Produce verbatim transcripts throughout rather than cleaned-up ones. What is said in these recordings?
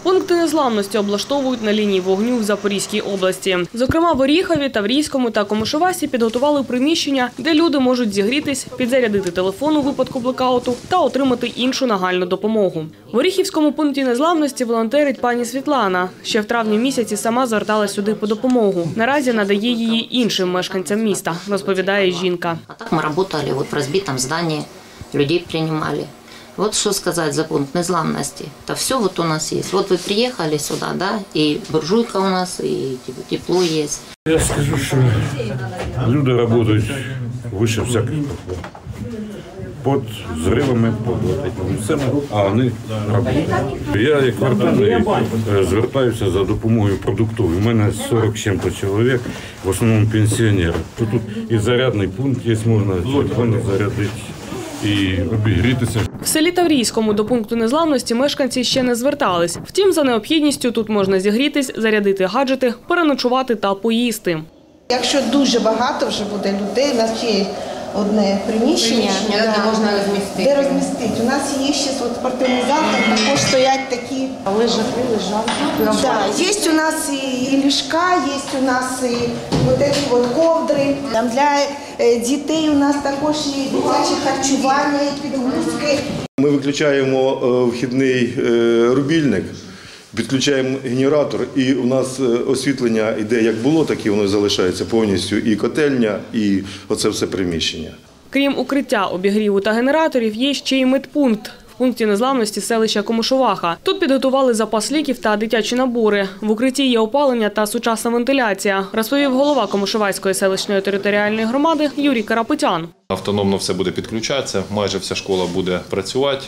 Пункти незламності облаштовують на лінії вогню в Запорізькій області. Зокрема, в Оріхові, Таврійському та Комишувасі підготували приміщення, де люди можуть зігрітись, підзарядити телефон у випадку блекауту та отримати іншу нагальну допомогу. В Оріхівському пункті незламності волонтерить пані Світлана. Ще в травні місяці сама зверталась сюди по допомогу. Наразі надає її іншим мешканцям міста, розповідає жінка. А так ми працювали в розбитому зданні, людей приймали. Вот что сказать за пункт незламности. Это все вот у нас есть. Вот вы приехали сюда, да, и буржуйка у нас, и тепло есть. Я скажу, что люди работают выше всяких похвал. Под взривами, под всеми, а вони працюють. Я як квартирний звертаюся за допомогою продуктовою. У мене сорок з чим-то чоловік, в основному пенсіонери. Тут і зарядний пункт є, можна телефон зарядити і обігрітися. В селі Таврійському до пункту незламності мешканці ще не звертались. Втім, за необхідністю тут можна зігрітись, зарядити гаджети, переночувати та поїсти. Якщо дуже багато вже буде людей, у нас є одне приміщення, приміщення де можна розмістити. Де розмістити. У нас є ще спортивний зал, там також стоять такі лежаки, лежанки. Да, є у нас і, і ліжка, є у нас і вот такі от ковдри. Там для дітей у нас також і дитяче харчування, і підгузки. Ми виключаємо вхідний рубільник, підключаємо генератор, і у нас освітлення йде як було, так і воно залишається повністю. І котельня, і оце все приміщення. Крім укриття, обігріву та генераторів, є ще й медпункт в пункті незламності селища Комишуваха. Тут підготували запас ліків та дитячі набори. В укритті є опалення та сучасна вентиляція, розповів голова Комишувацької селищної територіальної громади Юрій Карапетян. Автономно все буде підключатися, майже вся школа буде працювати.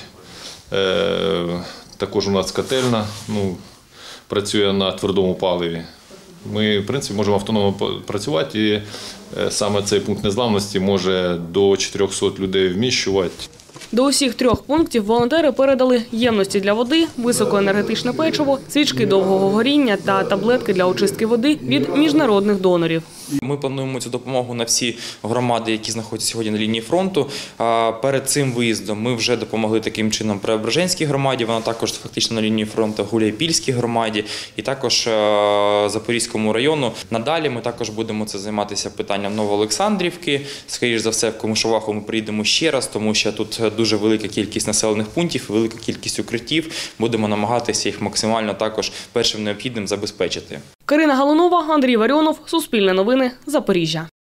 Також у нас котельна, ну, працює на твердому паливі. Ми, в принципі, можемо автономно працювати, і саме цей пункт незламності може до чотирьохсот людей вміщувати. До усіх трьох пунктів волонтери передали ємності для води, високоенергетичне печиво, свічки довгого горіння та таблетки для очистки води від міжнародних донорів. Ми плануємо цю допомогу на всі громади, які знаходяться сьогодні на лінії фронту. Перед цим виїздом ми вже допомогли таким чином Преображенській громаді, вона також фактично на лінії фронту, Гуляйпільській громаді і також Запорізькому району. Надалі ми також будемо це займатися питанням Новоолександрівки. Скоріше за все, в Комишуваху ми приїдемо ще раз, тому що тут дуже велика кількість населених пунктів, велика кількість укриттів. Будемо намагатися їх максимально також першим необхідним забезпечити. Карина Галунова, Андрій Варіонов, Суспільне новини, Запоріжжя.